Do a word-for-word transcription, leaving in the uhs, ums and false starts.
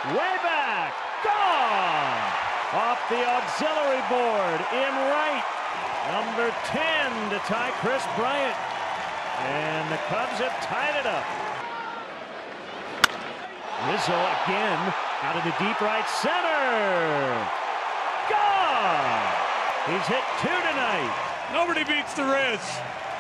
Way back. Gone. Off the auxiliary board in right. Number ten to tie Chris Bryant. And the Cubs have tied it up. Rizzo again out of the deep right center. Gone. He's hit two tonight. Nobody beats the Riz.